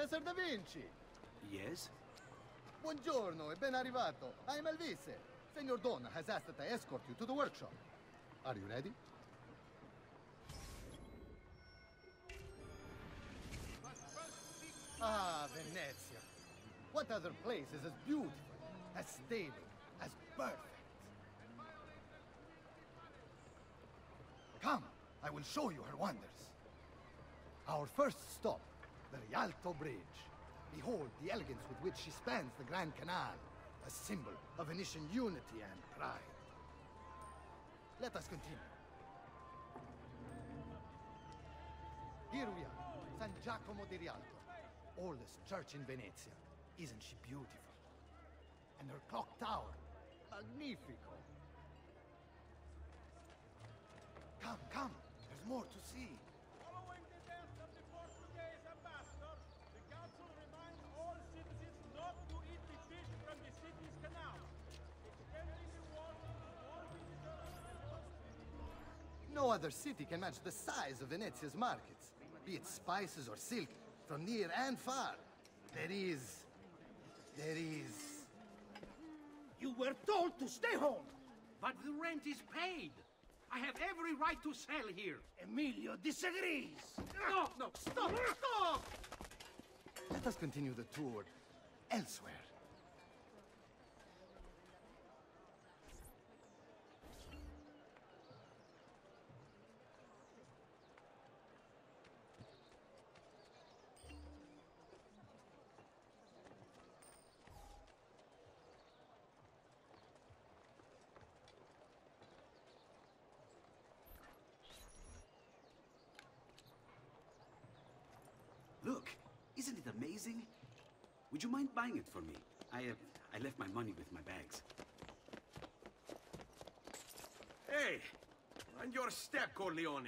Messer Da Vinci! Yes? Buongiorno e ben arrivato. I'm Elvise. Senor Don has asked that I escort you to the workshop. Are you ready? Ah, Venezia. What other place is as beautiful, as stable, as perfect? Come, I will show you her wonders. Our first stop, the Rialto Bridge. Behold the elegance with which she spans the Grand Canal, a symbol of Venetian unity and pride. Let us continue. Here we are, San Giacomo di Rialto, oldest church in Venezia. Isn't she beautiful? And her clock tower, magnifico. Come, come, there's more to see. Following the death of the Portuguese ambassador, the council reminds all citizens not to eat the fish from the city's canal. Extending the water to all visitors. No other city can match the size of Venezia's markets, be it spices or silk, from near and far. There is... You were told to stay home! But the rent is paid! I have every right to sell here! Emilio disagrees! No, no, stop, stop! Let us continue the tour elsewhere. Look, isn't it amazing? Would you mind buying it for me? I left my money with my bags. Hey! Mind your step, Corleone!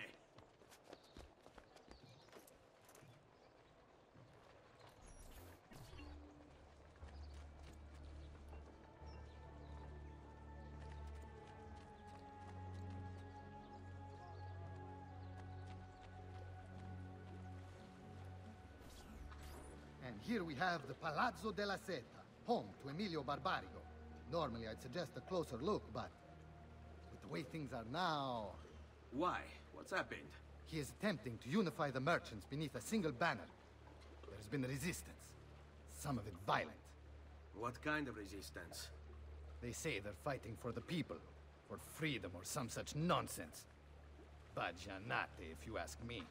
And here we have the Palazzo della Seta, home to Emilio Barbarigo. Normally I'd suggest a closer look, but with the way things are now... Why? What's happened? He is attempting to unify the merchants beneath a single banner. There's been resistance, some of it violent. What kind of resistance? They say they're fighting for the people, for freedom or some such nonsense. Baggianate, if you ask me.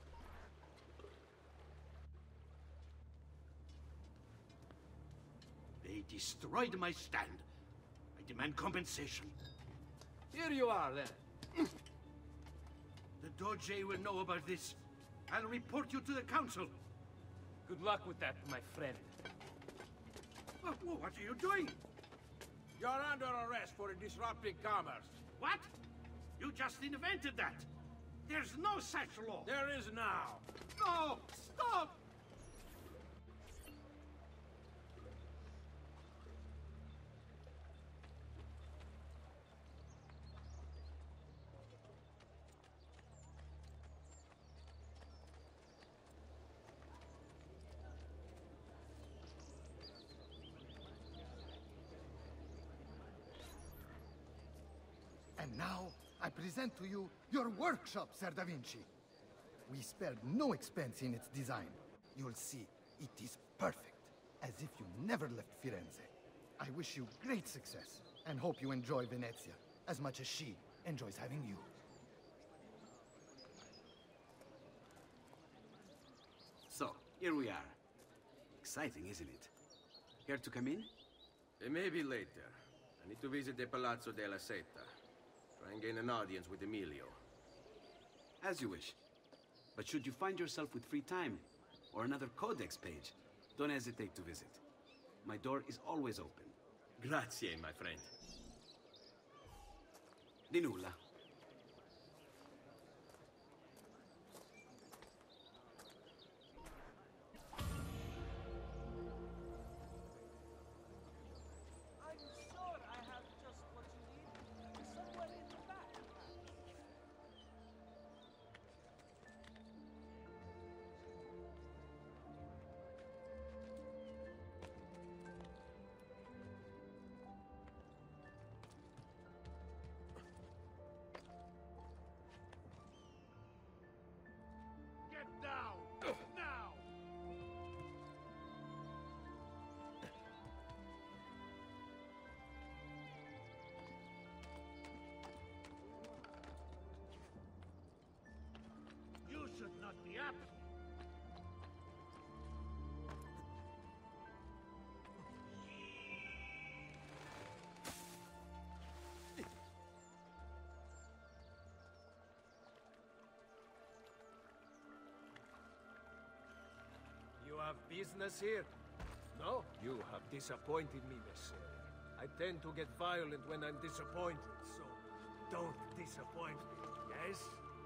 They destroyed my stand. I demand compensation. Here you are, then. The Doge will know about this. I'll report you to the council. Good luck with that, my friend. What are you doing? You're under arrest for disrupting commerce. What? You just invented that. There's no such law. There is now. No! Stop! And now, I present to you your workshop, Ser Da Vinci. We spared no expense in its design. You'll see, it is perfect, as if you never left Firenze. I wish you great success, and hope you enjoy Venezia, as much as she enjoys having you. So, here we are. Exciting, isn't it? Care to come in? Maybe later. I need to visit the Palazzo della Seta. Try and gain an audience with Emilio. As you wish. But should you find yourself with free time, or another codex page, don't hesitate to visit. My door is always open. Grazie, my friend. Di nulla. I'm sure I have just what you need. Somewhere in the back. have business here? No? You have disappointed me, Messiah. I tend to get violent when I'm disappointed, so don't disappoint me, yes?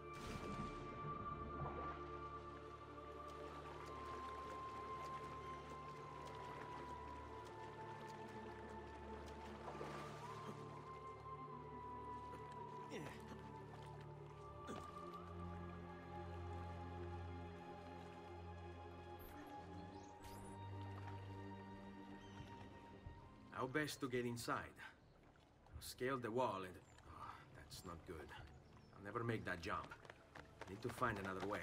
How best to get inside? Scale the wall and... Oh, that's not good. I'll never make that jump. Need to find another way.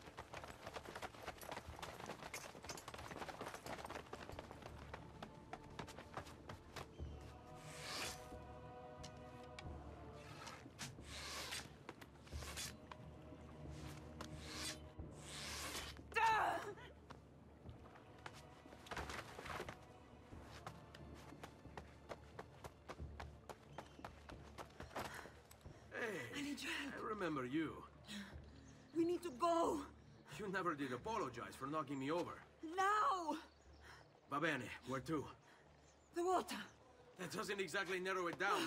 I remember you. We need to go. You never did apologize for knocking me over. Now! Va bene, where to? The water. That doesn't exactly narrow it down.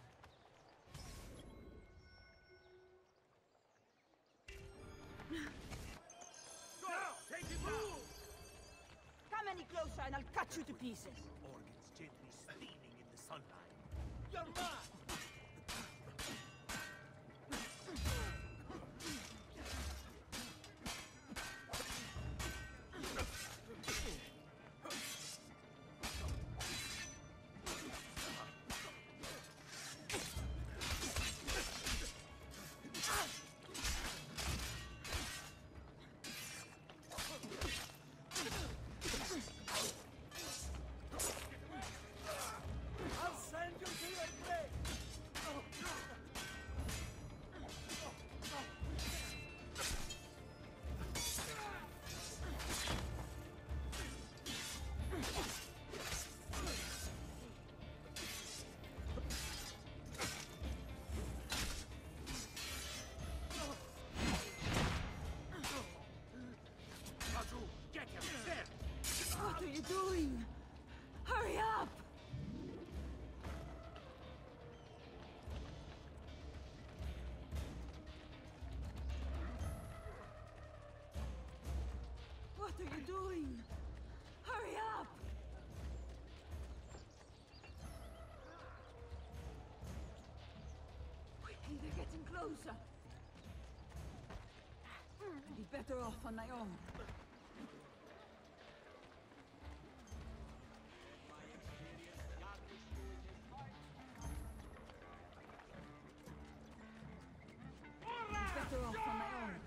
Go! Take it down! Come any closer and I'll cut you to pieces. Organs gently steaming in the sunlight. You're mad! What are you doing? Hurry up! What are you doing? Hurry up! Quickly, they're getting closer. I'd be better off on my own. Better off on my own.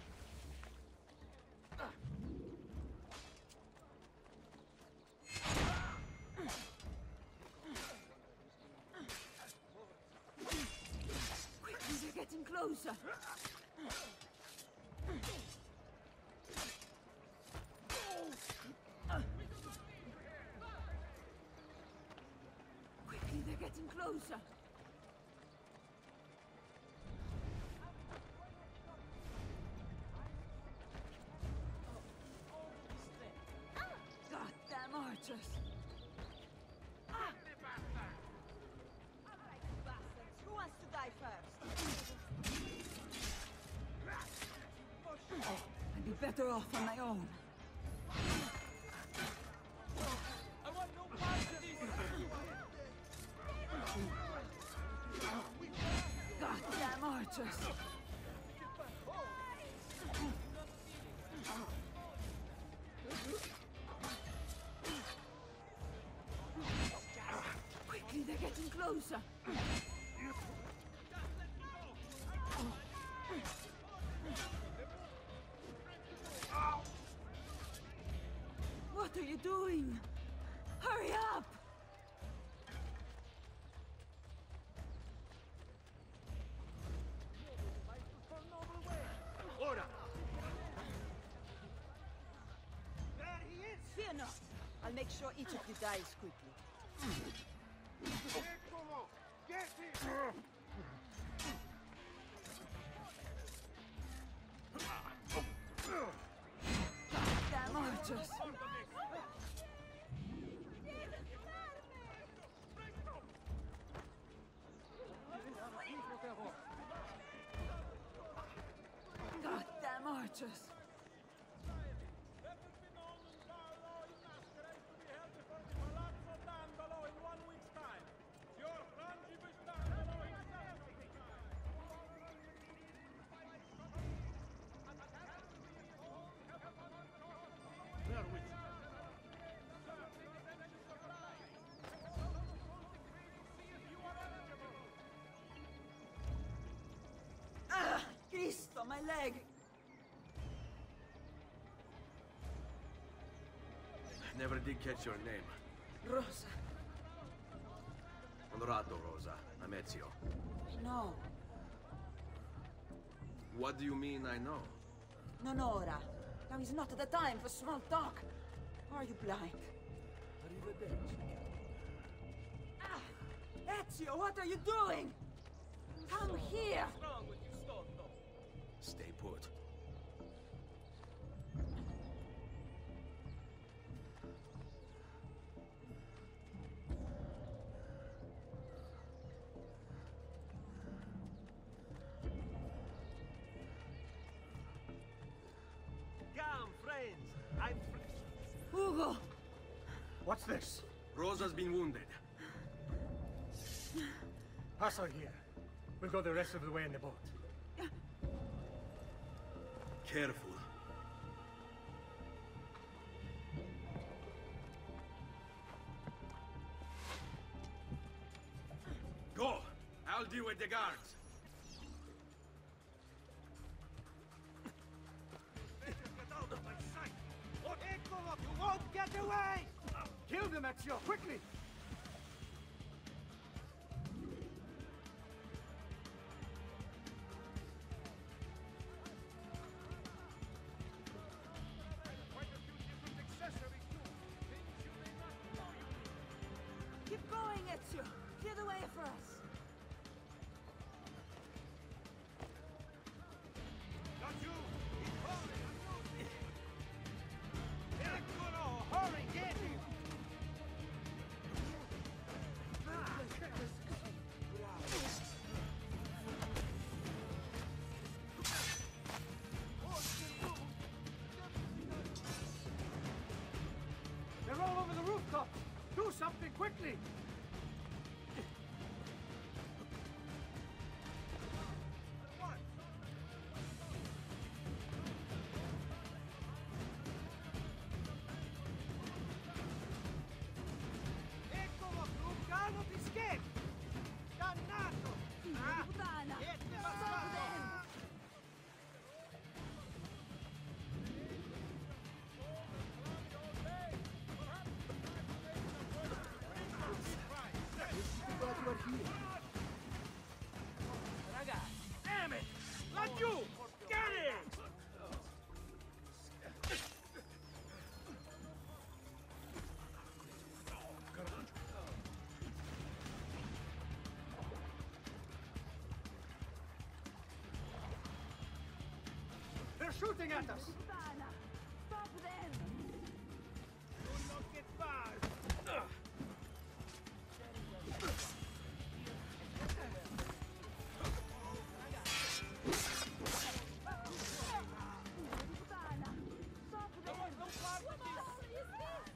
Quickly, they're getting closer. Quickly, they're getting closer. Goddamn archers! Bastards! Who wants to die first? I'd be better off on my own. I want no part of this! Goddamn archers! Quickly, they're getting closer. What are you doing? Hurry up! Ora! There he is! Fear not. I'll make sure each of you dies quickly. Get him! Goddamn archers! tortures. Let it be known in Paolo in masquerade to be held before the Palazzo Dandolo in 1 week's time. Your frangibus Dandolo himself will be Bear with me. Ah! Cristo, my leg! Never did catch your name. Rosa. Onorato, Rosa. I'm Ezio. No. What do you mean I know? Non ora. Now is not the time for small talk. Are you blind? Ah! Ezio, what are you doing? Come here! What's wrong with you, Stotto? Stay put. Come, friends. I'm Ugo! What's this? Rosa's been wounded. Pass her here. We'll go the rest of the way in the boat. Careful. Go! I'll deal with the guards. get out of my sight. Eccolo, you won't get away! Kill them, Ezio, quickly! Keep going, Ezio! Clear the way for us! Not you! He's coming! Eccolo! Hurry, get him! They're all over the rooftop! Do something quickly! Eccolo, Lucano di scherzo! Dannato! Ah! Puttana! Niente, Stop bastardo! them! Damn it! Laggiù! Get it! They're shooting at us! Puttana! Stop them! Do not get far! Puttana! Stop them! Don't far with this! What is this?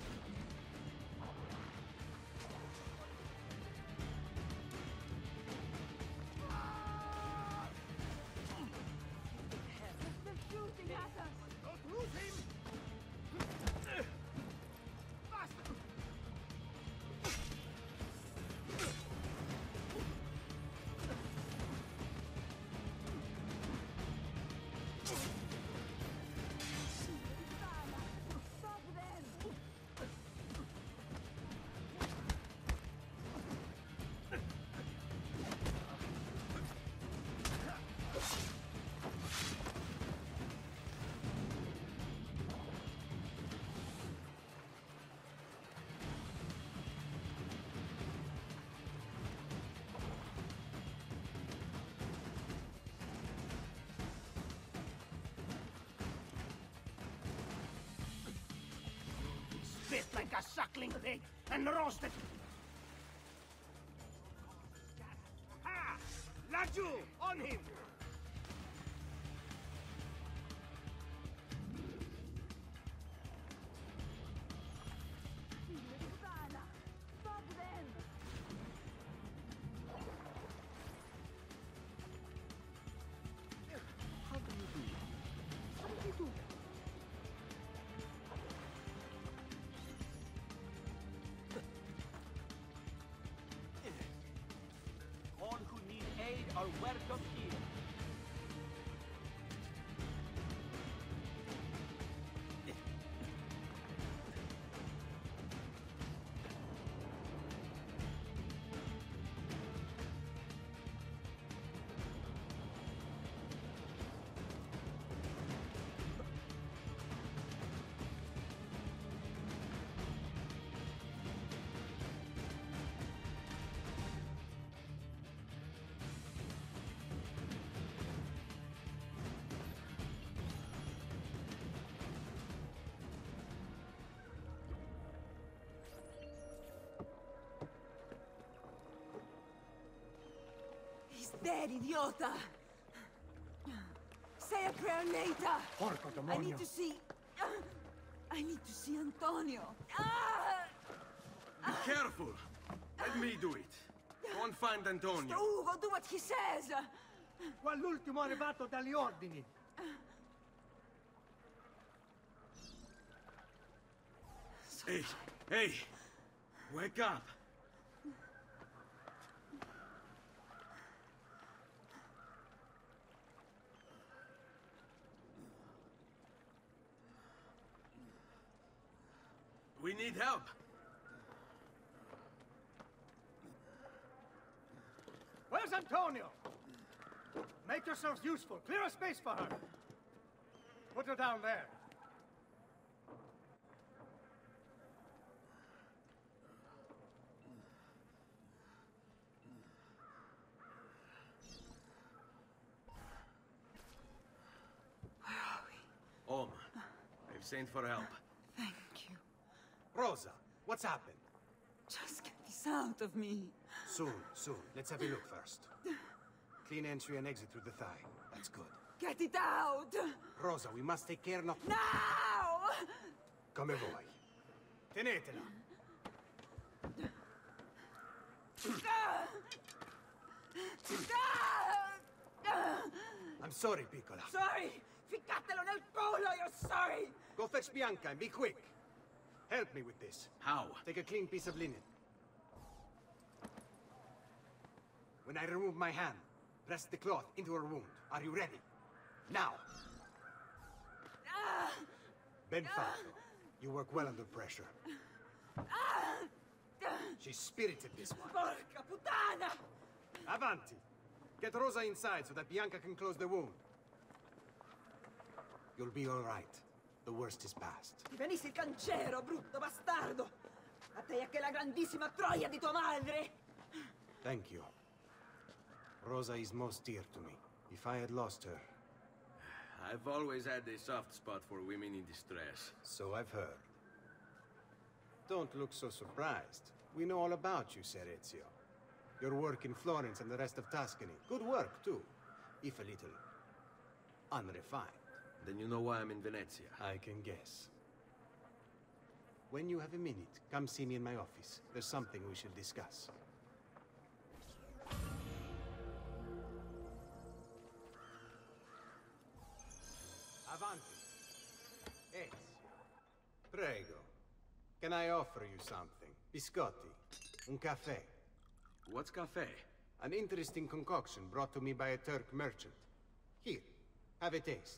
They're shooting at us! Don't lose him! Faster! Puttana! Stop them! Spit like a suckling pig and roast it! Ha! Laggiù! On him! made are welcome here. Dead, idiota! Say a prayer later! Porco I demonio. need to see... I need to see Antonio. Ah! Be careful! Let me do it. Go and find Antonio. Ugo, do what he says! Qua l'ultimo arrivato dagli ordini. Hey, hey! Wake up! We need help! Where's Antonio? Make yourselves useful. Clear a space for her. Put her down there. Om, I've sent for help. Thank you. Rosa, what's happened? Just get this out of me. Soon, soon. Let's have a look first. Clean entry and exit through the thigh. That's good. Get it out! Rosa, we must take care not... Now! Come vuoi. Tenetela. I'm sorry, piccola. Sorry! Ficcatelo nel culo, you're sorry! Go fetch Bianca and be quick. Help me with this. How? Take a clean piece of linen. When I remove my hand, press the cloth into her wound. Are you ready? Now! Ben fatto. You work well under pressure. She's spirited, this one. Porca puttana! Avanti! Get Rosa inside so that Bianca can close the wound. You'll be all right. The worst is past. Ti venissi il cancero, brutto bastardo! A te e che la grandissima troia di tua madre! Thank you. Rosa is most dear to me. If I had lost her... I've always had a soft spot for women in distress. So I've heard. Don't look so surprised. We know all about you, Ser Ezio. Your work in Florence and the rest of Tuscany. Good work, too. If a little... unrefined. Then you know why I'm in Venezia. I can guess. When you have a minute, come see me in my office. There's something we should discuss. Avanti. Ezio. Prego. Can I offer you something? Biscotti. Un caffè. What's cafe? An interesting concoction brought to me by a Turk merchant. Here, have a taste.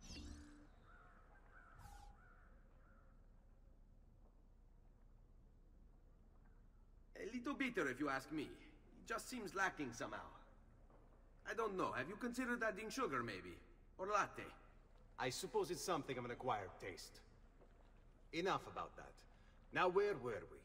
A little bitter, if you ask me. It just seems lacking somehow. I don't know. Have you considered adding sugar, maybe? Or latte? I suppose it's something of an acquired taste. Enough about that. Now, where were we?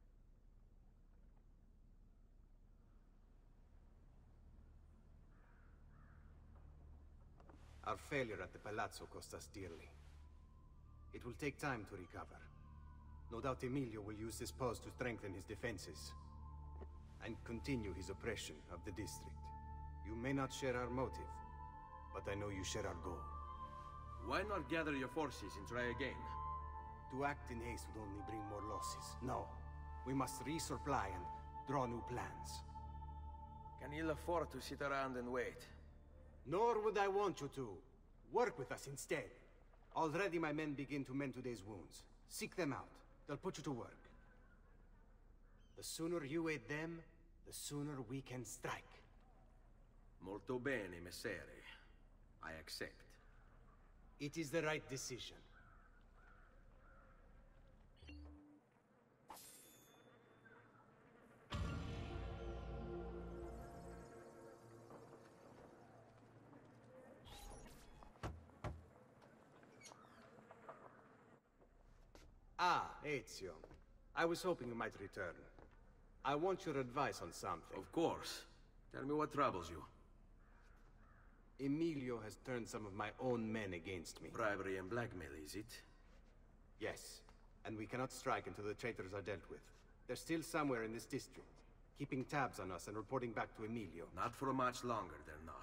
Our failure at the Palazzo cost us dearly. It will take time to recover. No doubt Emilio will use this pause to strengthen his defenses and continue his oppression of the district. You may not share our motive, but I know you share our goal. Why not gather your forces and try again? To act in haste would only bring more losses. No. We must resupply and draw new plans. Can you afford to sit around and wait? Nor would I want you to. Work with us instead. Already my men begin to mend today's wounds. Seek them out. They'll put you to work. The sooner you aid them, the sooner we can strike. Molto bene, messere. I accept. It is the right decision. Ah, Ezio. I was hoping you might return. I want your advice on something. Of course. Tell me what troubles you. Emilio has turned some of my own men against me. Bribery and blackmail, is it? Yes. And we cannot strike until the traitors are dealt with. They're still somewhere in this district, keeping tabs on us and reporting back to Emilio. Not for much longer, they're not.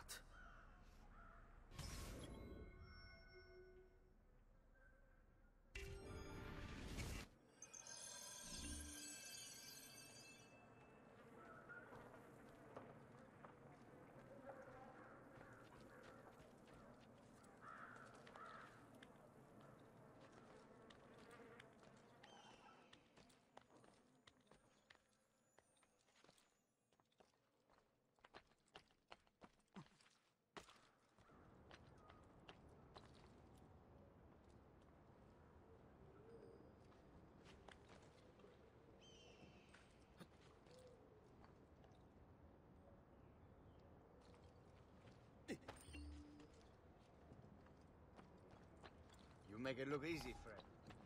You make it look easy, friend.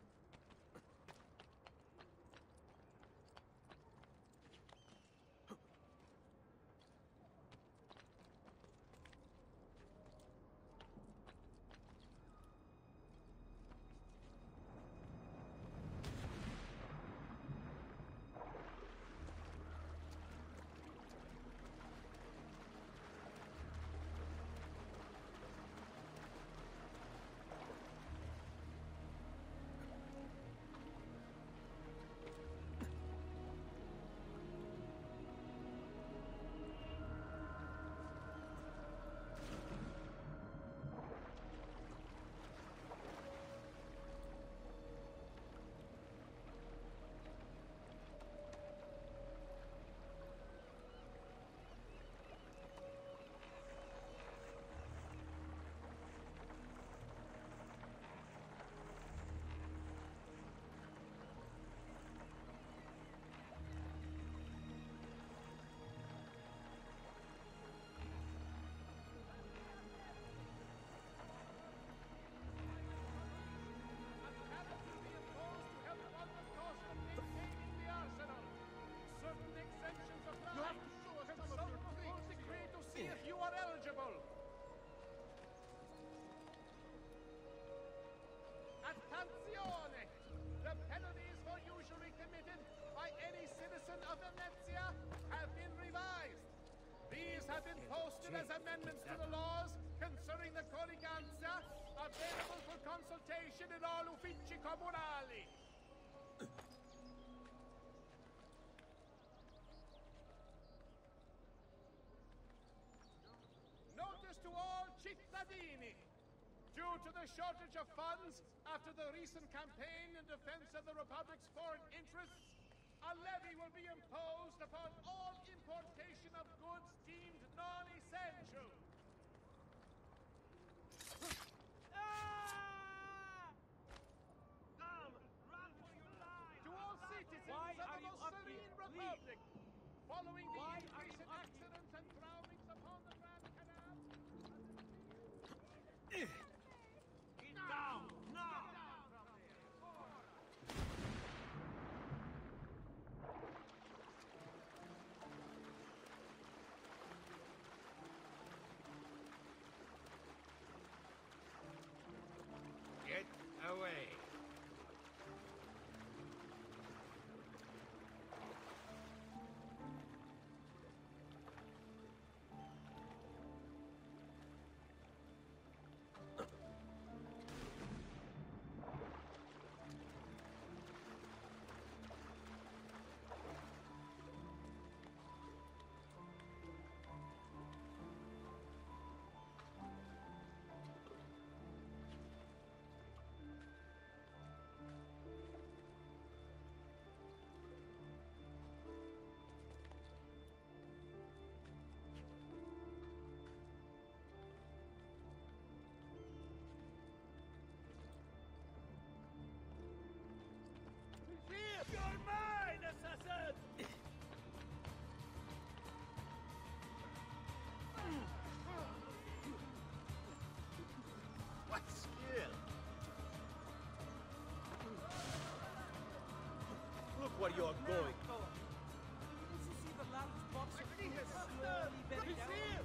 Attenzione! The penalties for usury committed by any citizen of Venezia have been revised. These have been posted as amendments to the laws concerning the Coriganza, available for consultation in all uffici comunali. Notice to all cittadini. Due to the shortage of funds after the recent campaign in defense of the Republic's foreign interests, a levy will be imposed upon all importation of goods deemed non-essential. To all citizens of the most serene Republic, following the increase in accidents and drownings upon the Grand Canal... Down! Now! where you're going. Didn't you see the large box of food slowly bedding down?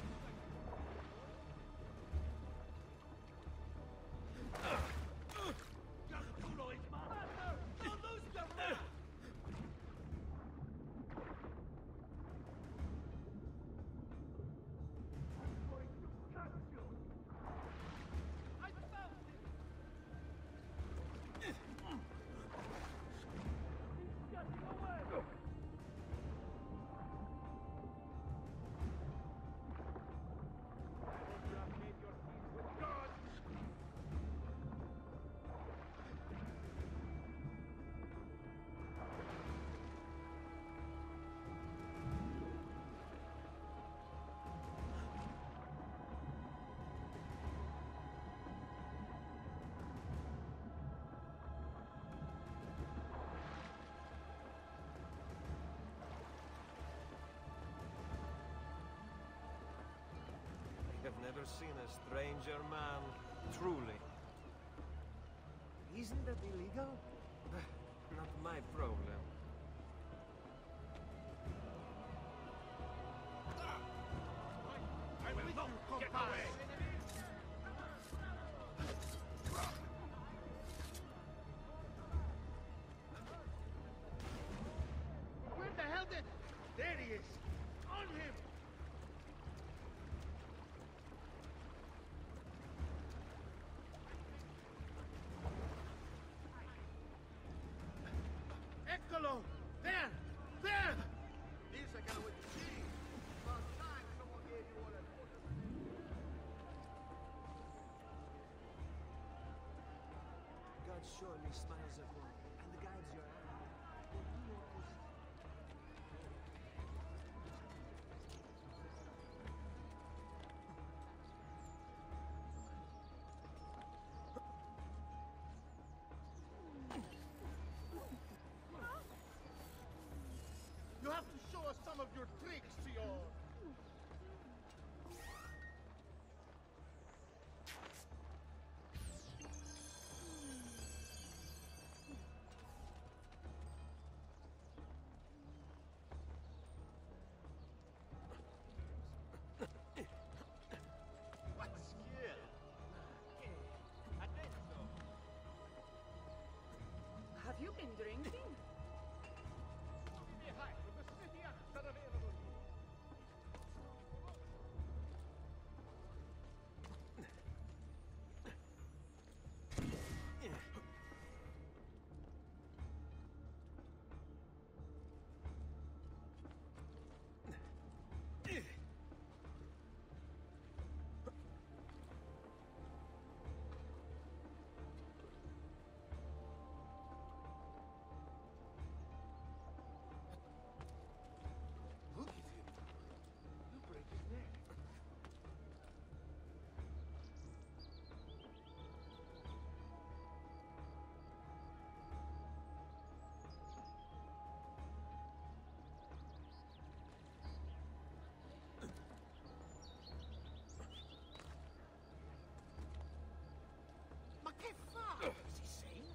I've never seen a stranger man, truly. Isn't that illegal? Not my problem. I will not get away! Where the hell did... There he is! On him! Eccolo! There! There! Here's a guy with the key. About time someone gave you all that order. God surely smiles at one, and guides your eye. You have to show us some of your tricks, Senor! What skill! Adesso! Have you been drinking? Look at him! You break his neck. Ma che fa? Is he sane?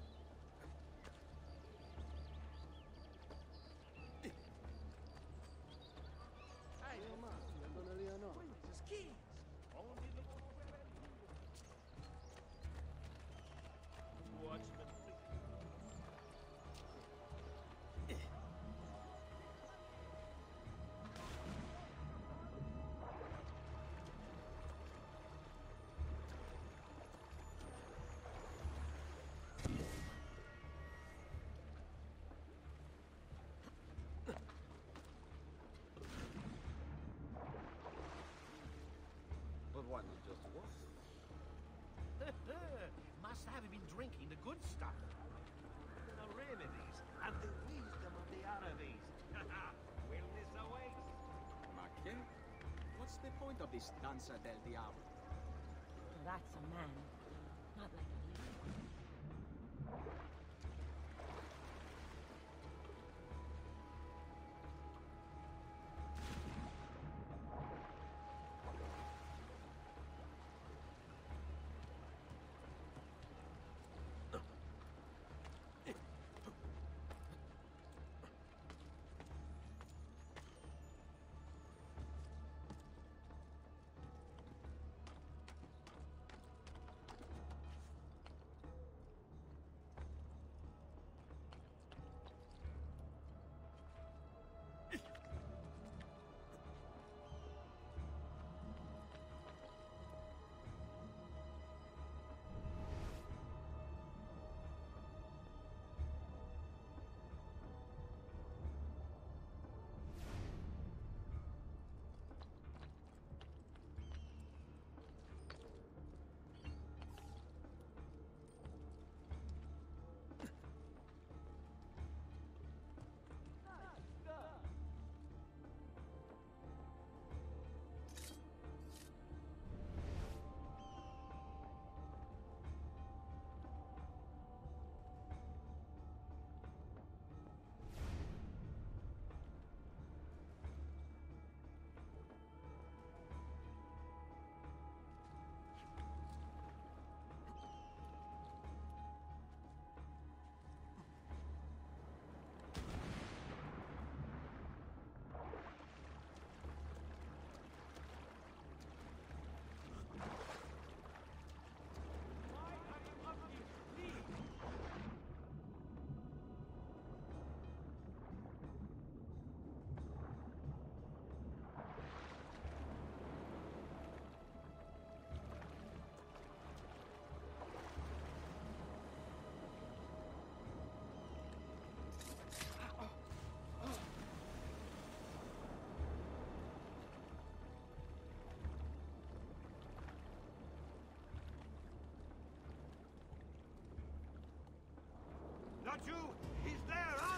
But why not just walk? Must have been drinking the good stuff. The remedies and the wisdom of the Arabes. Wellness awaits. Ma che? What's the point of this Danza del Diablo? That's a man. Not like a lady. you! He's there, huh?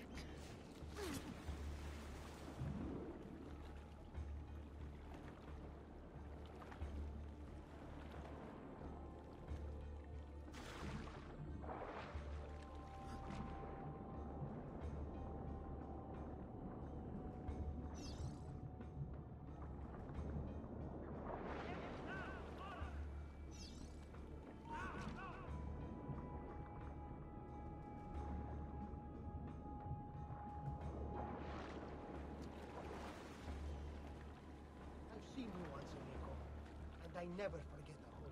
I've seen you once, amigo, and I never forget a hope.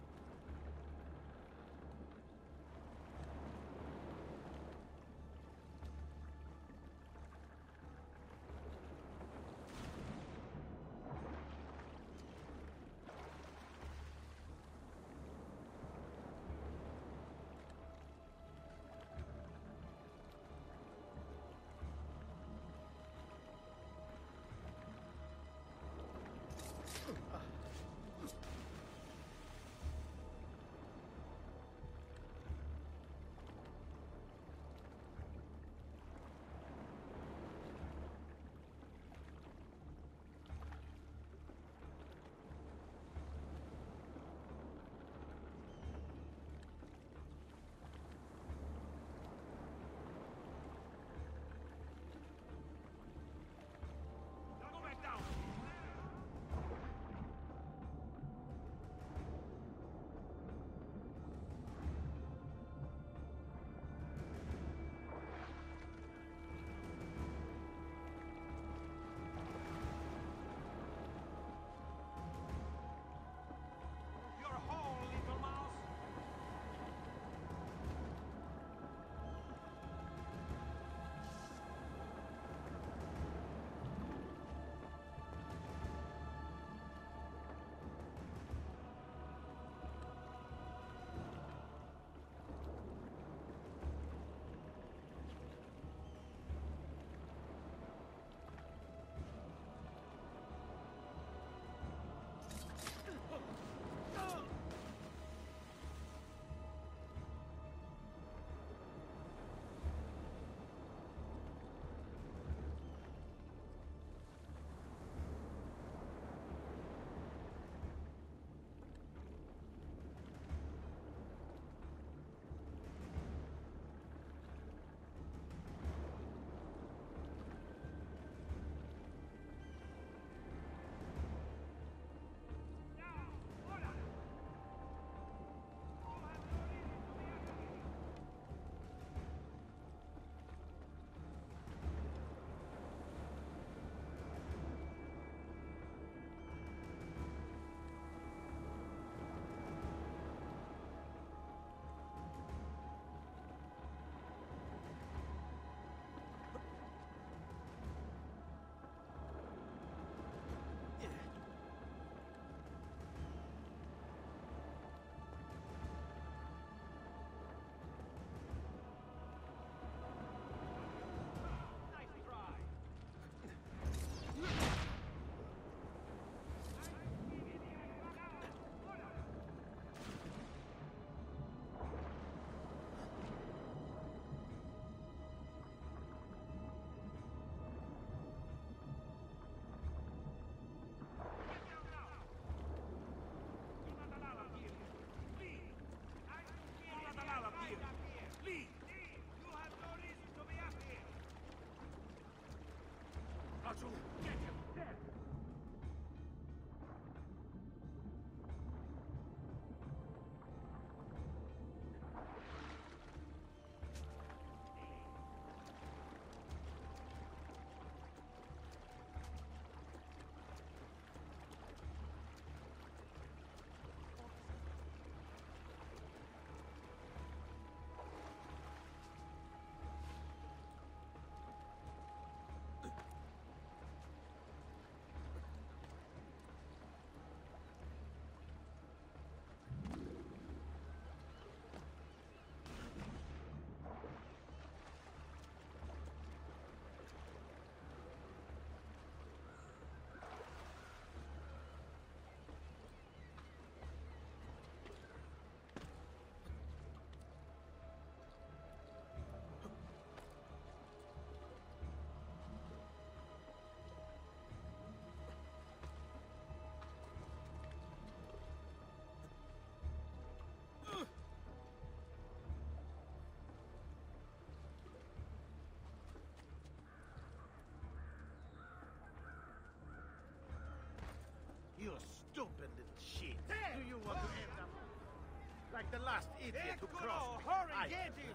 like the last idiot who crossed me. Hurry, get it!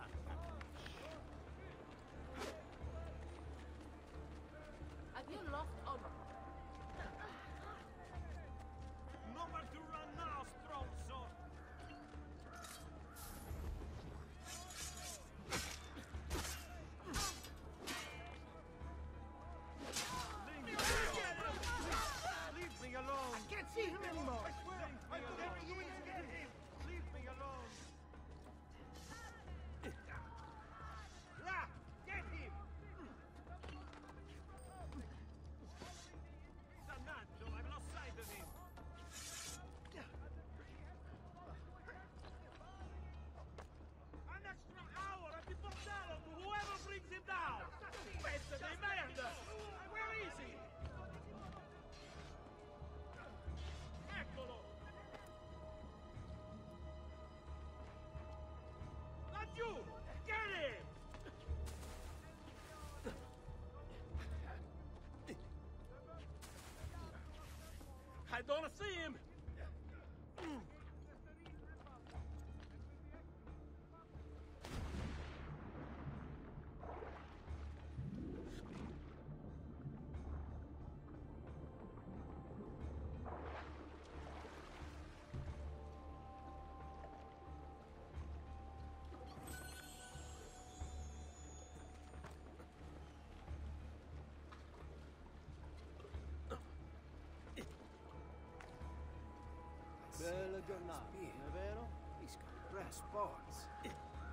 Have you lost all... Nowhere to run now, Stronzo! Leave me alone! I can't see him anymore. Whatever you is, get him! Leave me alone! Là! Get him! Dannaggio, I've lost sight of him! An extra hour at the bordello to whoever brings him down! Pezzo di merda! Where is he? Eccolo! Laggiù! Get him! I don't see him! Bella giornata, non è vero? He's got brass balls. I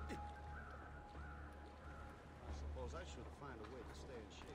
suppose I should find a way to stay in shape.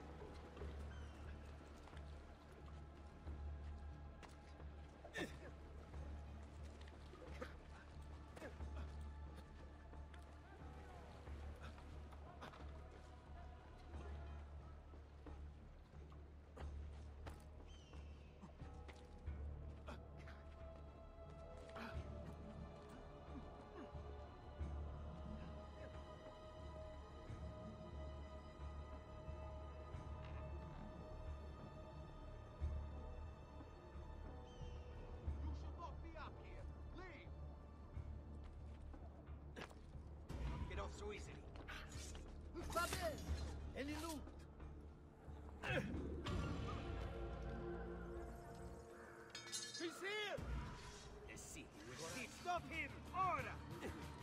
You should not be up here. Leave! Get off so easily. Va bene. Any loot? He's here! Let's see. Stop him! Ora!